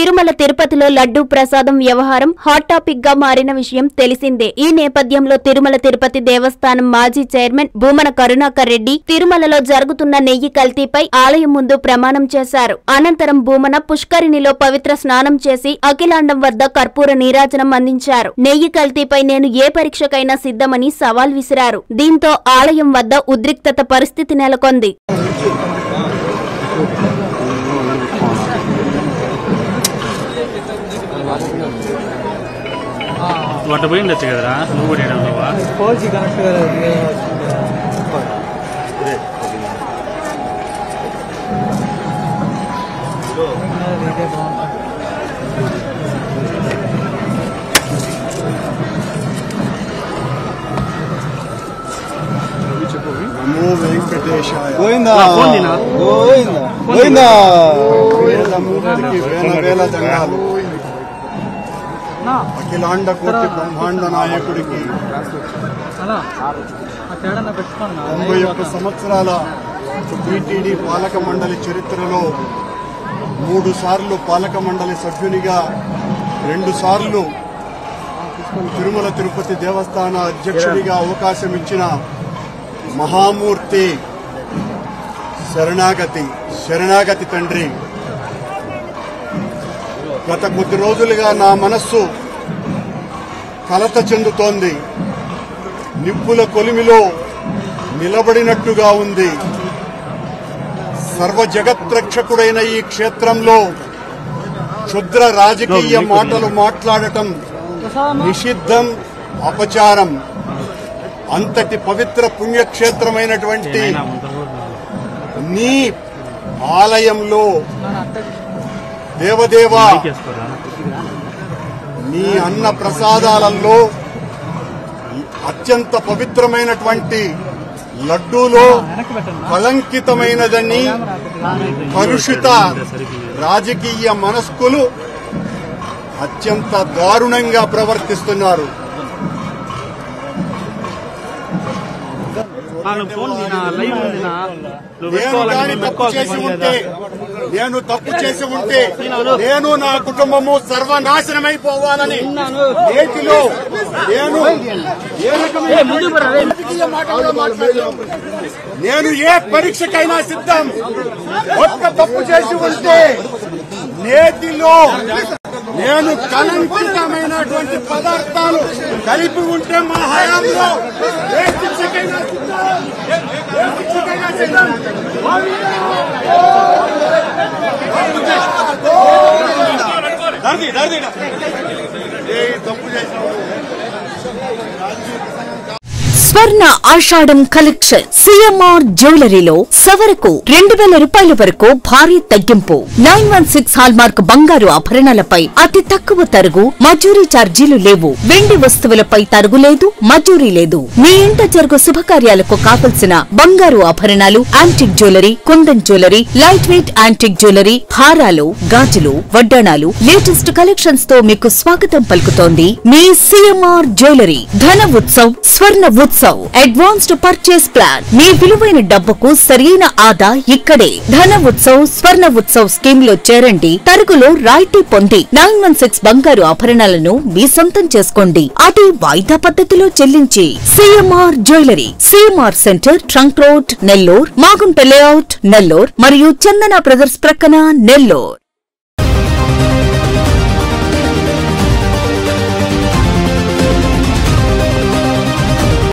తిరుమల తిరుపతిలో లడ్డూ ప్రసాదం వ్యవహారం హాట్ టాపిక్ గా మారిన విషయం తెలిసిందే. ఈ నేపథ్యంలో తిరుమల తిరుపతి దేవస్థానం మాజీ చైర్మన్ భూమన కరుణాకర్ రెడ్డి తిరుమలలో జరుగుతున్న నెయ్యి కల్తీపై ఆలయం ముందు ప్రమాణం చేశారు. అనంతరం భూమన పుష్కరిణిలో పవిత్ర స్నానం చేసి అఖిలాండం వద్ద కర్పూర నీరాజనం అందించారు. నెయ్యి కల్తీపై నేను ఏ పరీక్షకైనా సిద్ధమని సవాల్ విసిరారు. దీంతో ఆలయం వద్ద ఉద్రిక్తత పరిస్థితి నెలకొంది. వాటి పోయిండొచ్చు కదరా నువ్వు కూడా ఫోర్జీ కనెక్ట్ నమో వెంకటేశాయ గోవిందా గోవిందా గోవిందా మూర్తికి వేల వేల దండాలు. అఖిలాండ కోటి బ్రహ్మాండ నాయకుడికి 91 సంవత్సరాల టీటీడీ పాలక మండలి చరిత్రలో 3 సార్లు పాలక మండలి సభ్యునిగా 2 సార్లు తిరుమల తిరుపతి దేవస్థాన అధ్యక్షుడిగా అవకాశం ఇచ్చిన మహామూర్తి శరణాగతి తండ్రి, గత కొద్ది రోజులుగా నా మనస్సు కలత చెందుతోంది. నిప్పుల కొలిమిలో నిలబడినట్టుగా ఉంది. సర్వ జగత్రక్షకుడైన ఈ క్షేత్రంలో క్షుద్ర రాజకీయ మాటలు మాట్లాడటం నిషిద్ధం, అపచారం. అంతటి పవిత్ర పుణ్యక్షేత్రమైనటువంటి నీ ఆలయంలో దేవదేవా నీ అన్న ప్రసాదాలలో అత్యంత పవిత్రమైనటువంటి లడ్డూలో కళంకితమైనదని కలుషిత రాజకీయ మనస్కులు అత్యంత దారుణంగా ప్రవర్తిస్తున్నారు. నేను తప్పు చేసి ఉంటే నేను నా కుటుంబము సర్వనాశనమైపోవాలని నేటిలో నేను ఏ పరీక్షకైనా సిద్ధం. ఒక్క తప్పు చేసి ఉంటే నేటిలో నేను కళంకితమైనటువంటి పదార్థాలు కలిపి ఉంటే మా హయాంలో ఏ శిక్షకైనా సిద్ధం. తప్పు చేసిన స్వర్ణ ఆషాఢం కలెక్షన్ సిఎంఆర్ జ్యువెలరీలో సవరకు 2000 రూపాయల వరకు భారీ తగ్గింపు. 916 హాల్మార్క్ బంగారు ఆభరణాలపై అతి తక్కువ తరుగు, మజూరీ ఛార్జీలు లేవు. వెండి వస్తువులపై తరుగు లేదు, మజూరీ లేదు. మీ ఇంట జరుగు శుభకార్యాలకు కావలసిన బంగారు ఆభరణాలు, antique jewellery, kundan jewellery, light weight antique jewellery, హారాలు, గాజులు, వడ్డాణాలు, లేటెస్ట్ కలెక్షన్స్ తో మీకు స్వాగతం పలుకుతోంది మీ CMR jewellery. Dhana Utsav, Swarna Utsav advanced purchase plan. మీ విలువైన డబ్బుకు సరైన ఆదా ఇక్కడే. ధన ఉత్సవ్, స్వర్ణ ఉత్సవ్ స్కీమ్ లో చేరండి. తరుగులో రాయితీ పొంది 916 బంగారు ఆభరణాలను మీ సొంతం చేసుకోండి. అదే వాయిదా పద్ధతిలో చెల్లించి. CMR jewellery, CMR centre, trunk road, Nellore, Magunta layout, Nellore మరియు చందన బ్రదర్స్ ప్రక్కన, నెల్లూర్.